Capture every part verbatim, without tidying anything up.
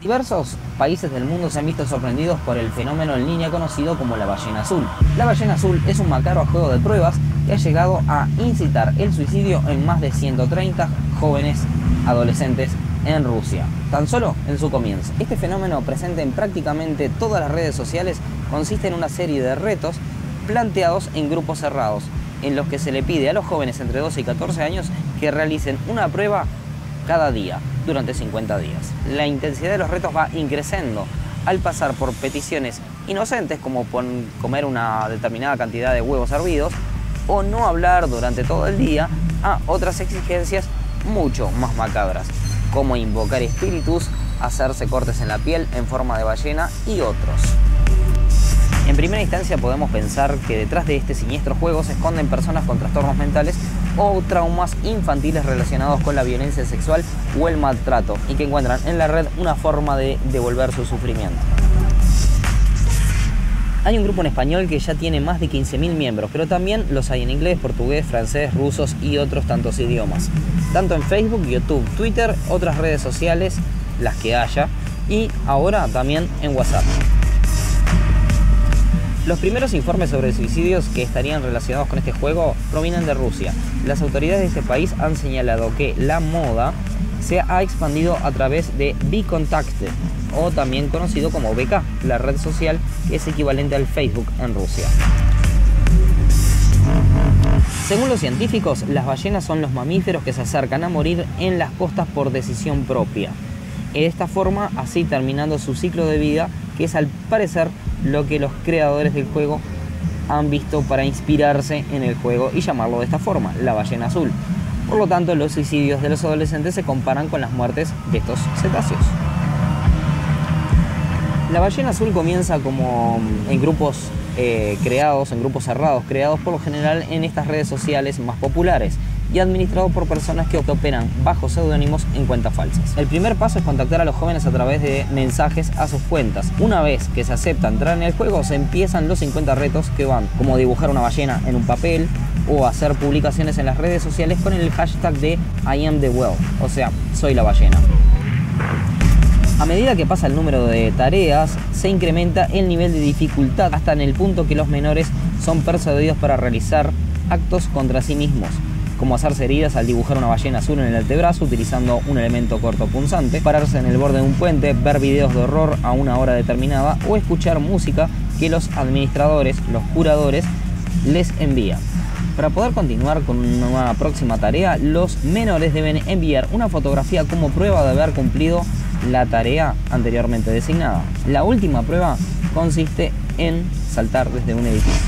Diversos países del mundo se han visto sorprendidos por el fenómeno en línea conocido como la ballena azul. La ballena azul es un macabro juego de pruebas que ha llegado a incitar el suicidio en más de ciento treinta jóvenes adolescentes en Rusia, tan solo en su comienzo. Este fenómeno, presente en prácticamente todas las redes sociales, consiste en una serie de retos planteados en grupos cerrados, en los que se le pide a los jóvenes entre doce y catorce años que realicen una prueba cada día, durante cincuenta días. La intensidad de los retos va increciendo al pasar por peticiones inocentes como comer una determinada cantidad de huevos hervidos o no hablar durante todo el día, a otras exigencias mucho más macabras, como invocar espíritus, hacerse cortes en la piel en forma de ballena y otros. En primera instancia podemos pensar que detrás de este siniestro juego se esconden personas con trastornos mentales o traumas infantiles relacionados con la violencia sexual o el maltrato, y que encuentran en la red una forma de devolver su sufrimiento. Hay un grupo en español que ya tiene más de quince mil miembros, pero también los hay en inglés, portugués, francés, rusos y otros tantos idiomas. Tanto en Facebook, YouTube, Twitter, otras redes sociales, las que haya, y ahora también en WhatsApp. Los primeros informes sobre suicidios que estarían relacionados con este juego provienen de Rusia. Las autoridades de este país han señalado que la moda se ha expandido a través de VKontakte, o también conocido como V K, la red social que es equivalente al Facebook en Rusia. Según los científicos, las ballenas son los mamíferos que se acercan a morir en las costas por decisión propia. De esta forma, así terminando su ciclo de vida, que es al parecer lo que los creadores del juego han visto para inspirarse en el juego y llamarlo de esta forma, la ballena azul. Por lo tanto, los suicidios de los adolescentes se comparan con las muertes de estos cetáceos. La ballena azul comienza como en grupos eh, creados, en grupos cerrados, creados por lo general en estas redes sociales más populares y administrados por personas que operan bajo seudónimos en cuentas falsas. El primer paso es contactar a los jóvenes a través de mensajes a sus cuentas. Una vez que se acepta entrar en el juego, se empiezan los cincuenta retos que van, como dibujar una ballena en un papel o hacer publicaciones en las redes sociales con el hashtag de I am the whale, o sea, soy la ballena. A medida que pasa el número de tareas, se incrementa el nivel de dificultad hasta en el punto que los menores son persuadidos para realizar actos contra sí mismos, como hacerse heridas al dibujar una ballena azul en el antebrazo utilizando un elemento cortopunzante, pararse en el borde de un puente, ver videos de horror a una hora determinada o escuchar música que los administradores, los curadores, les envían. Para poder continuar con una próxima tarea, los menores deben enviar una fotografía como prueba de haber cumplido la tarea anteriormente designada. La última prueba consiste en saltar desde un edificio.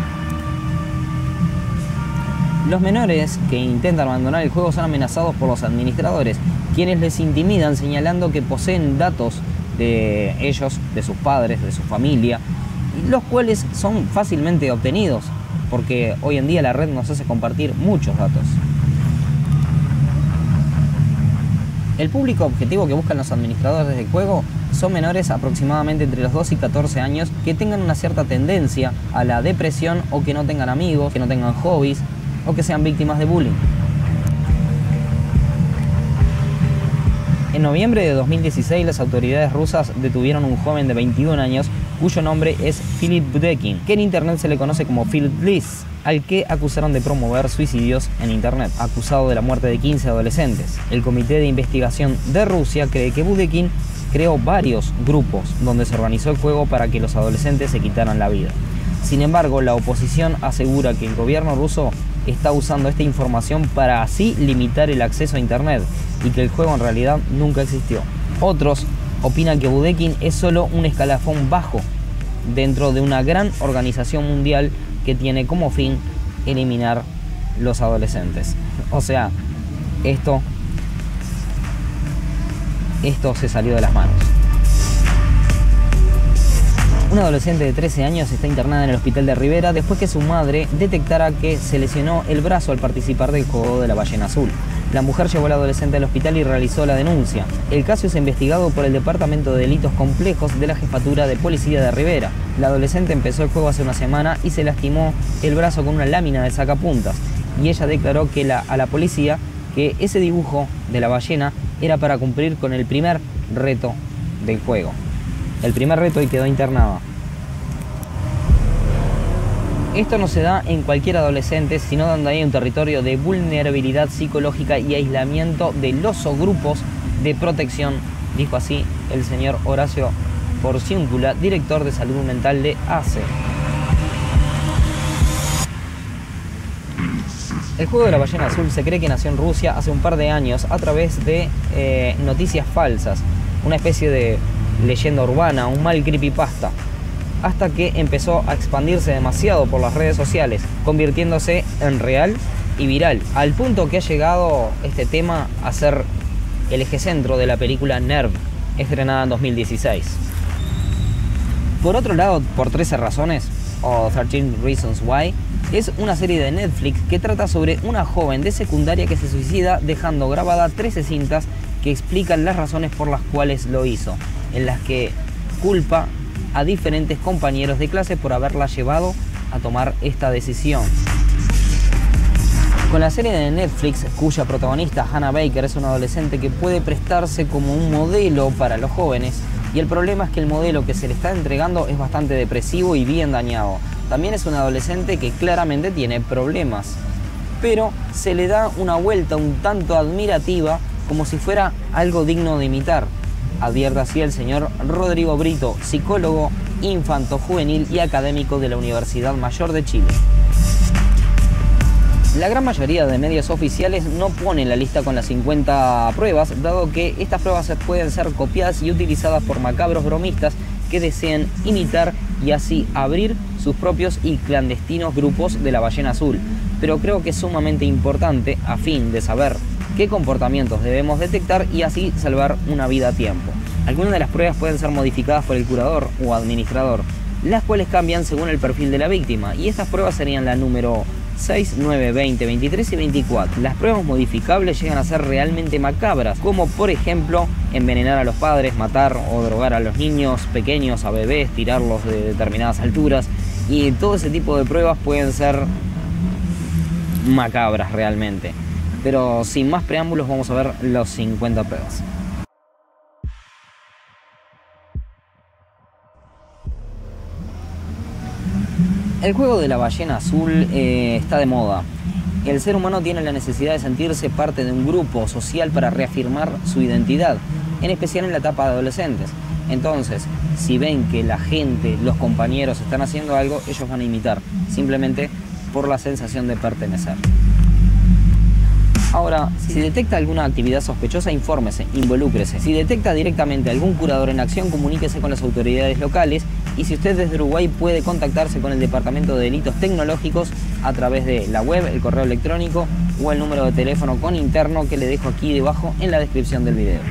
Los menores que intentan abandonar el juego son amenazados por los administradores, quienes les intimidan señalando que poseen datos de ellos, de sus padres, de su familia, los cuales son fácilmente obtenidos, porque hoy en día la red nos hace compartir muchos datos. El público objetivo que buscan los administradores del juego son menores aproximadamente entre los doce y catorce años que tengan una cierta tendencia a la depresión o que no tengan amigos, que no tengan hobbies o que sean víctimas de bullying. En noviembre de dos mil dieciséis, las autoridades rusas detuvieron a un joven de veintiún años cuyo nombre es Filip Budekin, que en internet se le conoce como Philip Bliss, al que acusaron de promover suicidios en internet, acusado de la muerte de quince adolescentes. El Comité de Investigación de Rusia cree que Budekin creó varios grupos donde se organizó el juego para que los adolescentes se quitaran la vida. Sin embargo, la oposición asegura que el gobierno ruso está usando esta información para así limitar el acceso a internet y que el juego en realidad nunca existió. Otros opinan que Budekin es solo un escalafón bajo dentro de una gran organización mundial que tiene como fin eliminar los adolescentes. O sea, esto, esto se salió de las manos. Una adolescente de trece años está internada en el hospital de Rivera después que su madre detectara que se lesionó el brazo al participar del juego de la ballena azul. La mujer llevó a la adolescente al hospital y realizó la denuncia. El caso es investigado por el Departamento de Delitos Complejos de la Jefatura de Policía de Rivera. La adolescente empezó el juego hace una semana y se lastimó el brazo con una lámina de sacapuntas. Y ella declaró que la, a la policía que ese dibujo de la ballena era para cumplir con el primer reto del juego. El primer reto y quedó internada. Esto no se da en cualquier adolescente, sino donde hay un territorio de vulnerabilidad psicológica y aislamiento de los grupos de protección, dijo así el señor Horacio Porciúncula, director de salud mental de A C E. El juego de la ballena azul se cree que nació en Rusia hace un par de años a través de eh, noticias falsas, una especie de leyenda urbana, un mal creepypasta, hasta que empezó a expandirse demasiado por las redes sociales, convirtiéndose en real y viral, al punto que ha llegado este tema a ser el eje centro de la película Nerve, estrenada en dos mil dieciséis. Por otro lado, por trece razones, o trece Reasons Why, es una serie de Netflix que trata sobre una joven de secundaria que se suicida dejando grabada trece cintas que explican las razones por las cuales lo hizo, en las que culpa a diferentes compañeros de clase por haberla llevado a tomar esta decisión. Con la serie de Netflix, cuya protagonista Hannah Baker es una adolescente que puede prestarse como un modelo para los jóvenes, y el problema es que el modelo que se le está entregando es bastante depresivo y bien dañado. También es una adolescente que claramente tiene problemas, pero se le da una vuelta un tanto admirativa como si fuera algo digno de imitar. Advierte así el señor Rodrigo Brito, psicólogo infanto-juvenil y académico de la Universidad Mayor de Chile. La gran mayoría de medios oficiales no ponen la lista con las cincuenta pruebas, dado que estas pruebas pueden ser copiadas y utilizadas por macabros bromistas que desean imitar y así abrir sus propios y clandestinos grupos de la ballena azul. Pero creo que es sumamente importante a fin de saber qué comportamientos debemos detectar y así salvar una vida a tiempo. Algunas de las pruebas pueden ser modificadas por el curador o administrador, las cuales cambian según el perfil de la víctima, y estas pruebas serían la número seis, nueve, veinte, veintitrés y veinticuatro. Las pruebas modificables llegan a ser realmente macabras, como por ejemplo envenenar a los padres, matar o drogar a los niños pequeños, a bebés, tirarlos de determinadas alturas, y todo ese tipo de pruebas pueden ser macabras realmente. Pero sin más preámbulos vamos a ver las cincuenta pruebas. El juego de la ballena azul eh, está de moda. El ser humano tiene la necesidad de sentirse parte de un grupo social para reafirmar su identidad, en especial en la etapa de adolescentes. Entonces, si ven que la gente, los compañeros están haciendo algo, ellos van a imitar, simplemente por la sensación de pertenecer. Ahora, si detecta alguna actividad sospechosa, infórmese, involúcrese. Si detecta directamente algún curador en acción, comuníquese con las autoridades locales. Y si usted desde Uruguay, puede contactarse con el Departamento de Delitos Tecnológicos a través de la web, el correo electrónico o el número de teléfono con interno que le dejo aquí debajo en la descripción del video.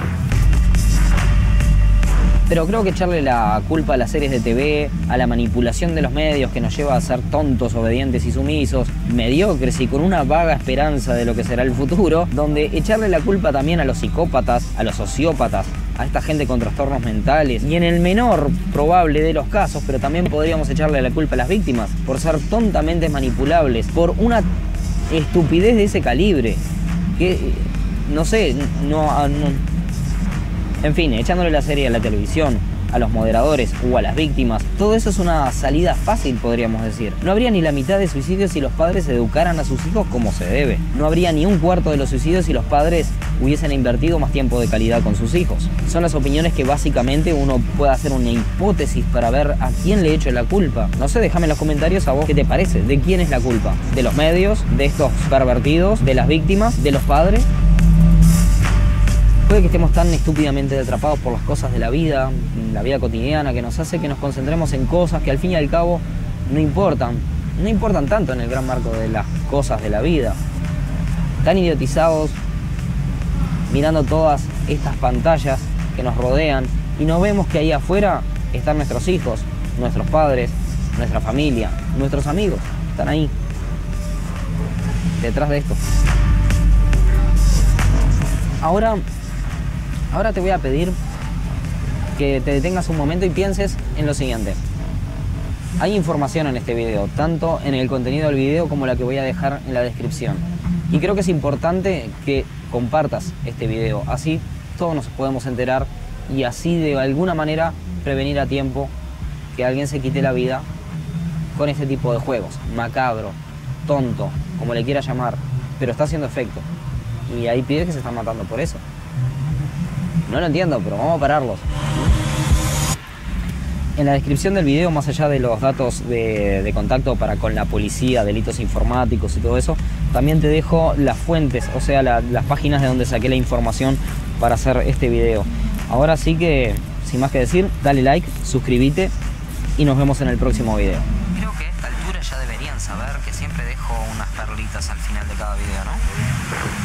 Pero creo que echarle la culpa a las series de T V, a la manipulación de los medios que nos lleva a ser tontos, obedientes y sumisos, mediocres y con una vaga esperanza de lo que será el futuro, donde echarle la culpa también a los psicópatas, a los sociópatas, a esta gente con trastornos mentales, y en el menor probable de los casos, pero también podríamos echarle la culpa a las víctimas por ser tontamente manipulables, por una estupidez de ese calibre, que no sé, no... no En fin, echándole la serie a la televisión, a los moderadores o a las víctimas, todo eso es una salida fácil, podríamos decir. No habría ni la mitad de suicidios si los padres educaran a sus hijos como se debe. No habría ni un cuarto de los suicidios si los padres hubiesen invertido más tiempo de calidad con sus hijos. Son las opiniones que básicamente uno puede hacer una hipótesis para ver a quién le echo la culpa. No sé, déjame en los comentarios a vos qué te parece, de quién es la culpa. ¿De los medios? ¿De estos pervertidos? ¿De las víctimas? ¿De los padres? Puede que estemos tan estúpidamente atrapados por las cosas de la vida, la vida cotidiana, que nos hace que nos concentremos en cosas que al fin y al cabo no importan. No importan tanto en el gran marco de las cosas de la vida. Tan idiotizados, mirando todas estas pantallas que nos rodean, y no vemos que ahí afuera están nuestros hijos, nuestros padres, nuestra familia, nuestros amigos. Están ahí, detrás de esto. Ahora... Ahora te voy a pedir que te detengas un momento y pienses en lo siguiente. Hay información en este video, tanto en el contenido del video como la que voy a dejar en la descripción. Y creo que es importante que compartas este video, así todos nos podemos enterar y así de alguna manera prevenir a tiempo que alguien se quite la vida con este tipo de juegos. Macabro, tonto, como le quiera llamar, pero está haciendo efecto. Y hay pibes que se están matando por eso. No lo entiendo, pero vamos a pararlos. En la descripción del video, más allá de los datos de, de contacto para con la policía, delitos informáticos y todo eso, también te dejo las fuentes, o sea, la, las páginas de donde saqué la información para hacer este video. Ahora sí que, sin más que decir, dale like, suscríbete y nos vemos en el próximo video. Creo que a esta altura ya deberían saber que siempre dejo unas perlitas al final de cada video, ¿no?